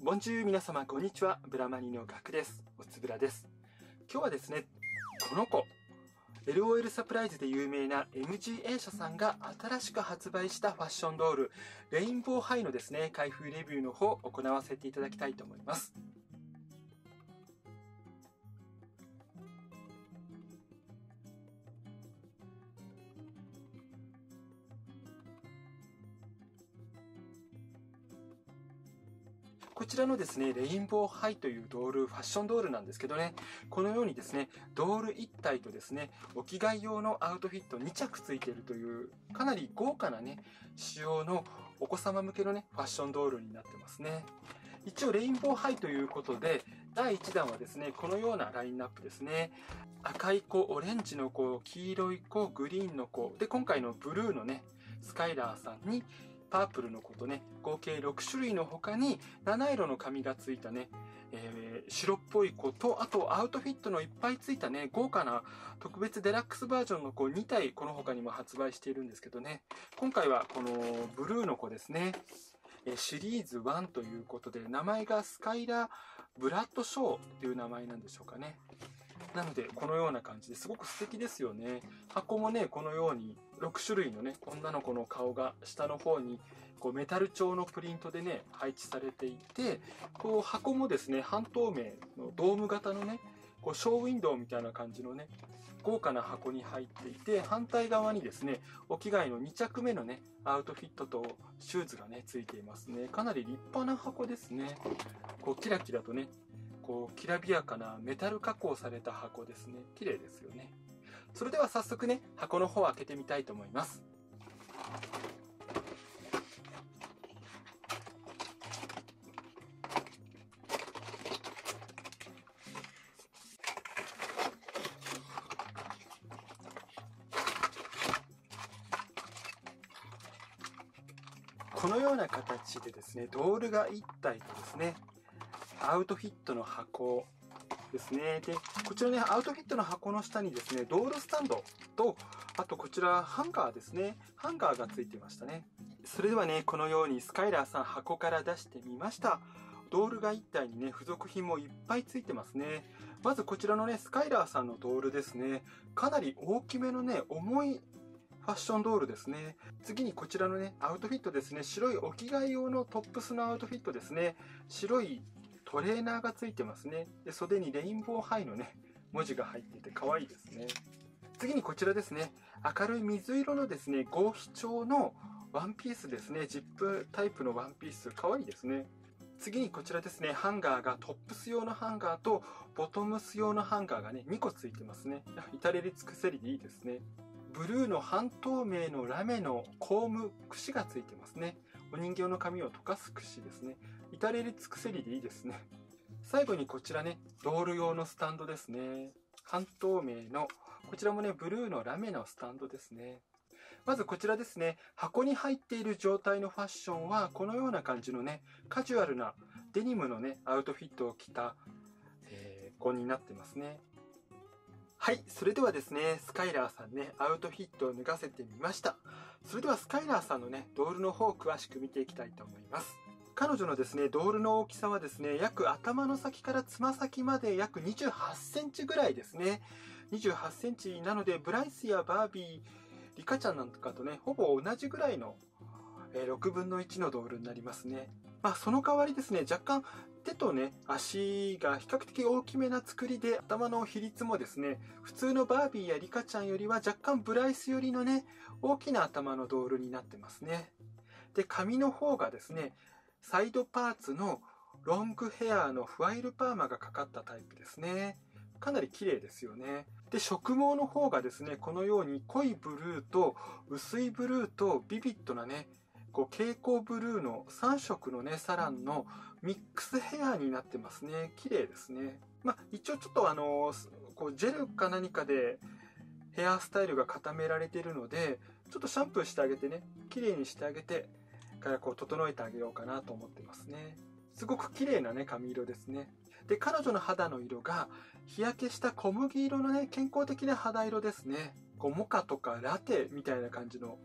ボンジュール皆様こんにちは。ブラマニのガクです。おつぶらです。今日はですね、この子、LOL サプライズで有名な MGA 社さんが新しく発売したファッションドール、レインボーハイのですね、開封レビューの方を行わせていただきたいと思います。こちらのですね、レインボーハイというドール、ファッションドールなんですけどね、このようにですね、ドール1体とですね、お着替え用のアウトフィット2着ついているという、かなり豪華なね、仕様のお子様向けのね、ファッションドールになってますね。一応レインボーハイということで、第1弾はですね、このようなラインナップですね。赤い子、オレンジの子、黄色い子、グリーンの子、で、今回のブルーのね、スカイラーさんに、パープルの子とね、合計6種類の他に7色の紙がついたね、白っぽい子と、あとアウトフィットのいっぱいついたね、豪華な特別デラックスバージョンの子2体この他にも発売しているんですけどね、今回はこのブルーの子ですね、シリーズ1ということで、名前がスカイラーブラッドショーという名前なんでしょうかね。なので、このような感じですごく素敵ですよね。箱もね、このように6種類のね、女の子の顔が下の方にこうメタル調のプリントでね、配置されていて、こう箱もですね、半透明のドーム型のね、こうショーウィンドウみたいな感じのね、豪華な箱に入っていて、反対側にですね、お着替えの2着目のね、アウトフィットとシューズがね、ついていますね。かなり立派な箱ですね。こうキラキラとね、こうきらびやかなメタル加工された箱ですね。綺麗ですよね。それでは早速ね、箱の方を開けてみたいと思います。このような形でですね、ドールが1体とですね、アウトフィットの箱ですね。で、こちらね、アウトフィットの箱の下にですね、ドールスタンドと、あとこちらハンガーですね。ハンガーがついてましたね。それではね、このようにスカイラーさん箱から出してみました。ドールが1体にね、付属品もいっぱいついてますね。まずこちらのね、スカイラーさんのドールですね。かなり大きめのね、重いファッションドールですね。次にこちらのね、アウトフィットですね。白いお着替え用のトップスのアウトフィットですね。白いトレーナーがついてますね。で、袖にレインボーハイのね、文字が入っていて可愛いですね。次にこちらですね。明るい水色のですね、合皮調のワンピースですね。ジップタイプのワンピース。可愛いですね。次にこちらですね、ハンガーがトップス用のハンガーとボトムス用のハンガーがね、2個ついてますね。至れり尽くせりでいいですね。ブルーの半透明のラメのコーム、櫛がついてますね。お人形の髪を溶かす櫛ですね。至れり尽くせりでいいですね。最後にこちらね、ドール用のスタンドですね。半透明の、こちらもね、ブルーのラメのスタンドですね。まずこちらですね、箱に入っている状態のファッションは、このような感じのね、カジュアルなデニムのね、アウトフィットを着た、子になってますね。はい。それではですね、スカイラーさんね、アウトフィットを脱がせてみました。それではスカイラーさんのね、ドールの方を詳しく見ていきたいと思います。彼女のですね、ドールの大きさはですね、約頭の先からつま先まで約28センチぐらいですね。28センチなので、ブライスやバービー、リカちゃんなんかとね、ほぼ同じぐらいの6分の1のドールになりますね。まあ、その代わりですね、若干手とね、足が比較的大きめな作りで、頭の比率もですね、普通のバービーやリカちゃんよりは若干ブライス寄りのね、大きな頭のドールになってますね。で、髪の方がですね、サイドパーツのロングヘアのフワイルパーマがかかったタイプですね。かなり綺麗ですよね。で、色毛の方がですね、このように濃いブルーと薄いブルーとビビッドなね、こう蛍光ブルーの3色のね、サランのミックスヘアになってますね。綺麗ですね。まあ、一応ちょっとこうジェルか何かでヘアスタイルが固められているので、ちょっとシャンプーしてあげてね、綺麗にしてあげて、からこう整えてあげようかなと思ってますね。すごく綺麗なね、髪色ですね。で、彼女の肌の色が日焼けした小麦色のね、健康的な肌色ですね。こうモカとかラテみたいな感じの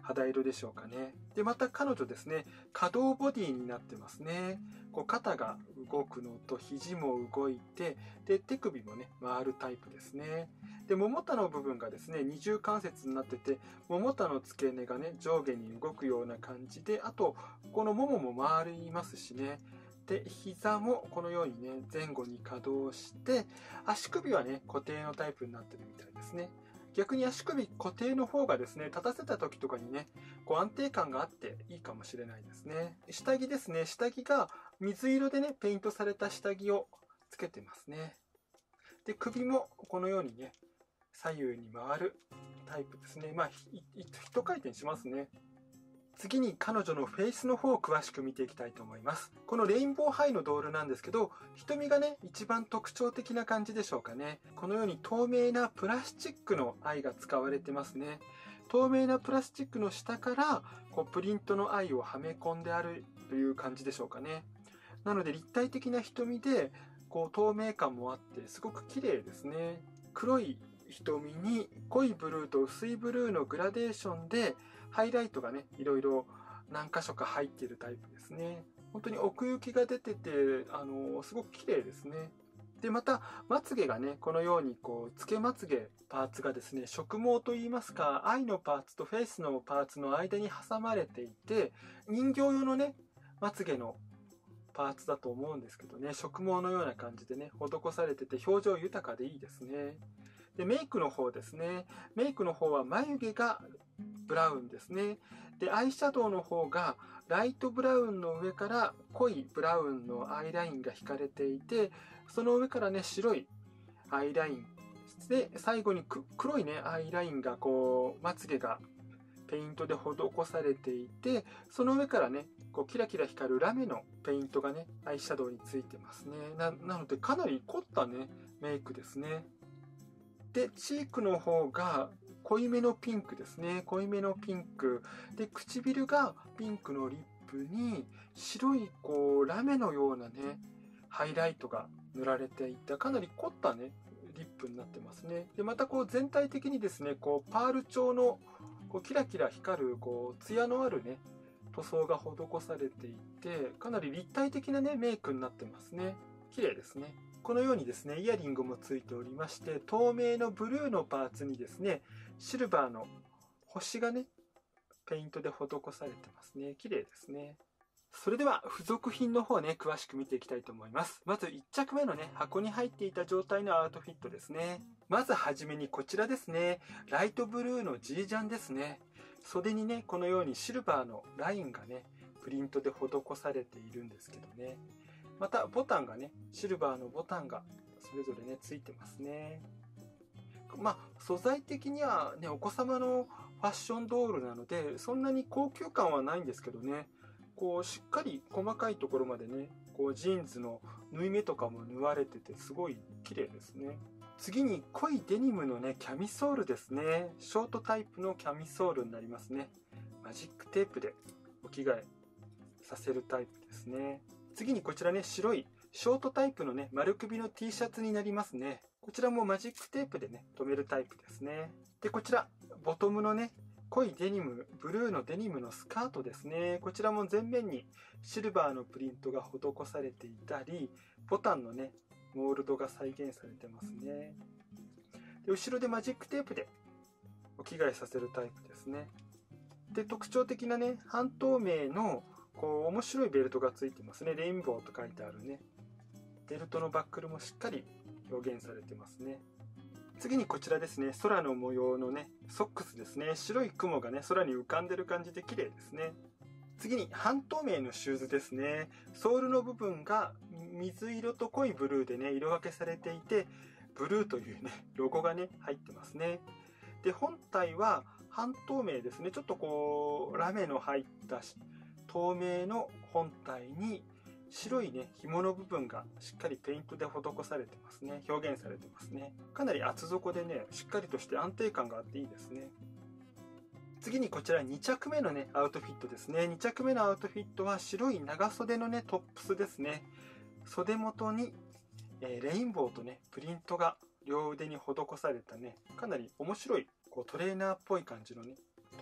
肌色でしょうかね。で、また彼女ですね、可動ボディになってますね。こう肩が動くのと肘も動いて、で、手首もね、回るタイプですね。で、ももたの部分がですね、二重関節になってて、ももたの付け根がね、上下に動くような感じで、あと、このももも回りますしね。で、膝もこのようにね、前後に可動して、足首はね、固定のタイプになってるみたいですね。逆に足首固定の方がですね、立たせた時とかにね、こう安定感があっていいかもしれないですね。下着ですね、下着が水色でね、ペイントされた下着をつけてますね。で、首もこのようにね、左右に回るタイプですね。まあ、一回転しますね。次に彼女のフェイスの方を詳しく見ていきたいと思います。このレインボーハイのドールなんですけど、瞳がね、一番特徴的な感じでしょうかね。このように透明なプラスチックのアイが使われてますね。透明なプラスチックの下からこうプリントのアイをはめ込んであるという感じでしょうかね。なので立体的な瞳でこう透明感もあってすごく綺麗ですね。黒い瞳に濃いブルーと薄いブルーのグラデーションでハイライトがね、いろいろ何箇所か入っているタイプですね。本当に奥行きが出てて、すごく綺麗ですね。で、また、まつげがね、このように、こう、つけまつげパーツがですね、植毛といいますか、アイのパーツとフェイスのパーツの間に挟まれていて、人形用のね、まつげのパーツだと思うんですけどね、植毛のような感じでね、施されてて、表情豊かでいいですね。で、メイクの方ですね。メイクの方は眉毛がブラウンですね。で、アイシャドウの方がライトブラウンの上から濃いブラウンのアイラインが引かれていて、その上からね、白いアイライン。で、最後に黒いね、アイラインがこう、まつげがペイントで施されていて、その上からね、こうキラキラ光るラメのペイントがね、アイシャドウについてますね。なので、かなり凝ったね、メイクですね。で、チークの方が濃いめのピンクですね。濃いめのピンク。で、唇がピンクのリップに白いこうラメのようなね、ハイライトが塗られていたかなり凝ったね、リップになってますね。で、またこう全体的にですね、こうパール調のこうキラキラ光るこう艶のあるね、塗装が施されていて、かなり立体的なね、メイクになってますね。綺麗ですね。このようにですね、イヤリングもついておりまして、透明のブルーのパーツにですね、シルバーの星がね、ペイントで施されてますね。綺麗ですね。それでは付属品の方ね、詳しく見ていきたいと思います。まず1着目のね、箱に入っていた状態のアウトフィットですね。まずはじめにこちらですね。ライトブルーのジージャンですね。袖にね、このようにシルバーのラインがね、プリントで施されているんですけどね。またボタンがね、シルバーのボタンがそれぞれね、ついてますね。まあ、素材的にはね、お子様のファッションドールなので、そんなに高級感はないんですけどね、こう、しっかり細かいところまでね、こう、ジーンズの縫い目とかも縫われてて、すごい綺麗ですね。次に濃いデニムのね、キャミソールですね。ショートタイプのキャミソールになりますね。マジックテープでお着替えさせるタイプですね。次にこちらね、白いショートタイプのね、丸首の T シャツになりますね。こちらもマジックテープでね、留めるタイプですね。で、こちら、ボトムのね、濃いデニム、ブルーのデニムのスカートですね。こちらも前面にシルバーのプリントが施されていたり、ボタンのね、モールドが再現されてますね。で、後ろでマジックテープでお着替えさせるタイプですね。で、特徴的なね、半透明のこう面白いベルトがついてますね。レインボーと書いてあるね。ベルトのバックルもしっかり表現されてますね。次にこちらですね、空の模様のね、ソックスですね。白い雲がね、空に浮かんでる感じで綺麗ですね。次に半透明のシューズですね。ソールの部分が水色と濃いブルーでね、色分けされていて、ブルーというね、ロゴがね、入ってますね。で、本体は半透明ですね。ちょっとこう、ラメの入った透明の本体に白いね、紐の部分がしっかりペイントで施されてますね。表現されてますね。かなり厚底でね、しっかりとして安定感があっていいですね。次にこちら2着目のね、アウトフィットですね。2着目のアウトフィットは白い長袖のね、トップスですね。袖元に、レインボーとね、プリントが両腕に施されたね、かなり面白いこうトレーナーっぽい感じのね、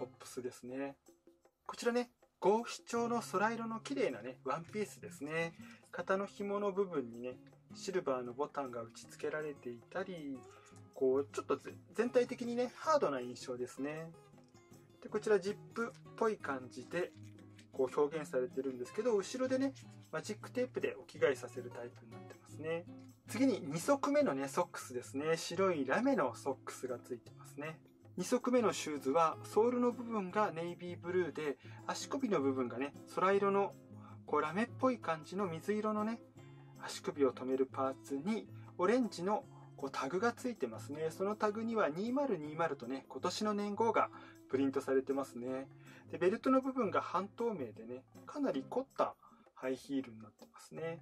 トップスですね。こちらね、合皮調の空色の綺麗なね、ワンピースですね。肩の紐の部分にね、シルバーのボタンが打ち付けられていたり、こう、ちょっと全体的にね、ハードな印象ですね。で、こちらジップっぽい感じで、こう表現されてるんですけど、後ろでね、マジックテープでお着替えさせるタイプになってますね。次に2足目のね、ソックスですね。白いラメのソックスがついてますね。2足目のシューズはソールの部分がネイビーブルーで、足首の部分がね、空色のこうラメっぽい感じの水色のね、足首を留めるパーツにオレンジのこうタグがついてますね。そのタグには2020とね、今年の年号がプリントされてますね。で、ベルトの部分が半透明でね、かなり凝ったハイヒールになってますね。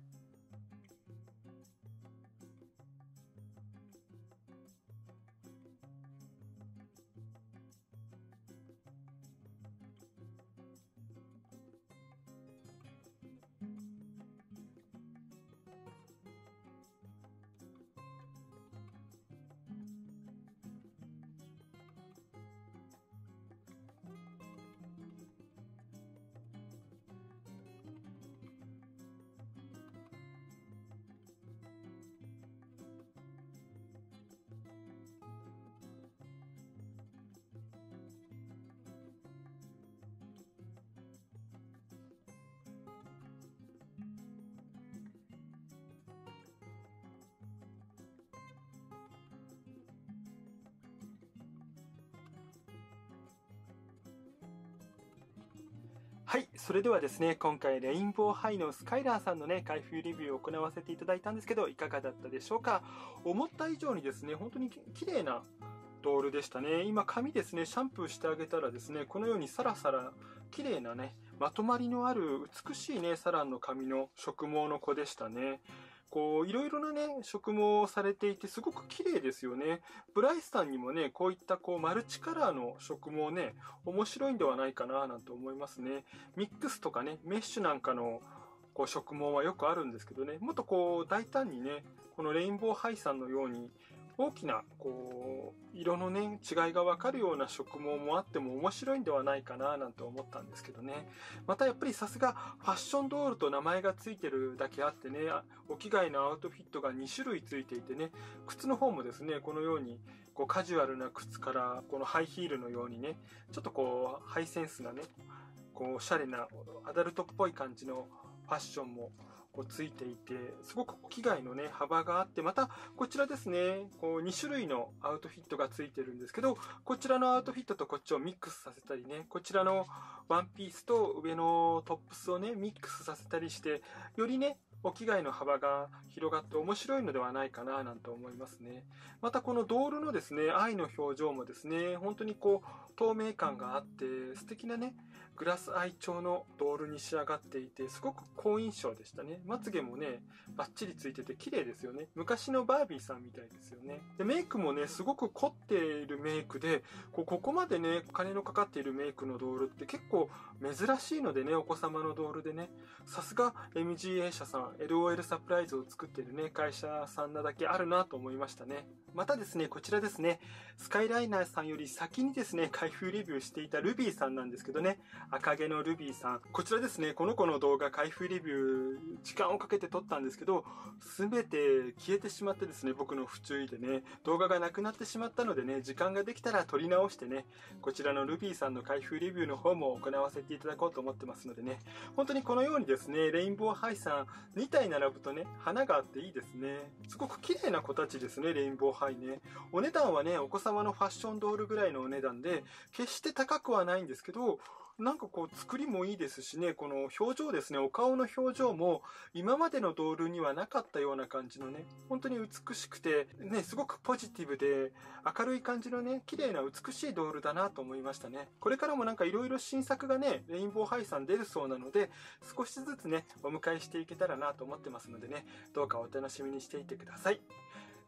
はい、それではですね、今回レインボーハイのスカイラーさんのね、開封レビューを行わせていただいたんですけど、いかがだったでしょうか。思った以上にですね、本当に綺麗なドールでしたね。今髪ですね、シャンプーしてあげたらですね、このようにサラサラ綺麗なね、まとまりのある美しいね、サランの髪の植毛の子でしたね。こういろいろなね植毛をされていてすごく綺麗ですよね。ブライスさんにもねこういったこうマルチカラーの植毛ね面白いんではないかななんて思いますね。ミックスとかねメッシュなんかのこう植毛はよくあるんですけどね、もっとこう大胆にねこのレインボーハイさんのように大きなこう色のね違いが分かるような植毛もあっても面白いんではないかななんて思ったんですけどね。またやっぱりさすがファッションドールと名前がついてるだけあってね、お着替えのアウトフィットが2種類ついていてね、靴の方もですねこのようにこうカジュアルな靴からこのハイヒールのようにねちょっとこうハイセンスなねこうおしゃれなアダルトっぽい感じのファッションもこうついていて、すごく機外のね幅があって、またこちらですねこう2種類のアウトフィットがついてるんですけど、こちらのアウトフィットとこっちをミックスさせたりね、こちらのワンピースと上のトップスをねミックスさせたりして、よりねお着替えの幅が広がって面白いのではないかななんて思いますね。またこのドールのですね愛の表情もですね本当にこう透明感があって素敵なねグラスアイ調のドールに仕上がっていてすごく好印象でしたね。まつげもねバッチリついてて綺麗ですよね。昔のバービーさんみたいですよね。でメイクもねすごく凝っているメイクでここまでね金のかかっているメイクのドールって結構珍しいのでね、お子様のドールでねさすが MGA 社さん LOL サプライズを作っているね会社さんなだけあるなと思いましたね。またですねこちらですねスカイライナーさんより先にですね開封レビューしていたルビーさんなんですけどね、赤毛のルビーさん、こちらですねこの子の動画開封レビュー時間をかけて撮ったんですけど全て消えてしまってですね、僕の不注意でね動画がなくなってしまったのでね、時間ができたら撮り直してねこちらのルビーさんの開封レビューの方も行わせていただこうと思ってますのでね、本当にこのようにですねレインボーハイさん2体並ぶとね花があっていいですね。すごく綺麗な子たちですねレインボーハイね。お値段はねお子様のファッションドールぐらいのお値段で決して高くはないんですけど、なんかこう作りもいいですしね、この表情ですね、お顔の表情も今までのドールにはなかったような感じのね、本当に美しくてね、すごくポジティブで明るい感じのね、綺麗な美しいドールだなと思いましたね。これからもなんかいろいろ新作がね、レインボーハイさん出るそうなので、少しずつね、お迎えしていけたらなと思ってますのでね、どうかお楽しみにしていてください。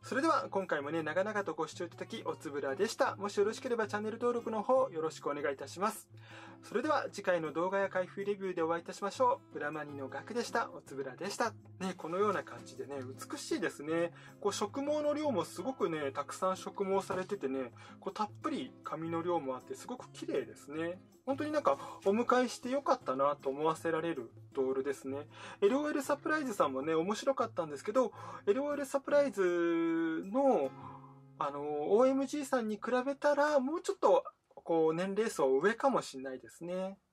それでは今回もね、長々とご視聴いただきおつぶらでした。もしよろしければチャンネル登録の方よろしくお願いいたします。それでは次回の動画や開封レビューでお会いいたしましょう。裏マニのガクでした。おつぶらでした。ね、このような感じでね、美しいですね。こう植毛の量もすごくね、たくさん植毛されててね、こうたっぷり髪の量もあってすごく綺麗ですね。本当になんかお迎えしてよかったなと思わせられるドールですね。LOL サプライズさんもね、面白かったんですけど、LOL サプライズのOMG さんに比べたらもうちょっとこう年齢層上かもしれないですね。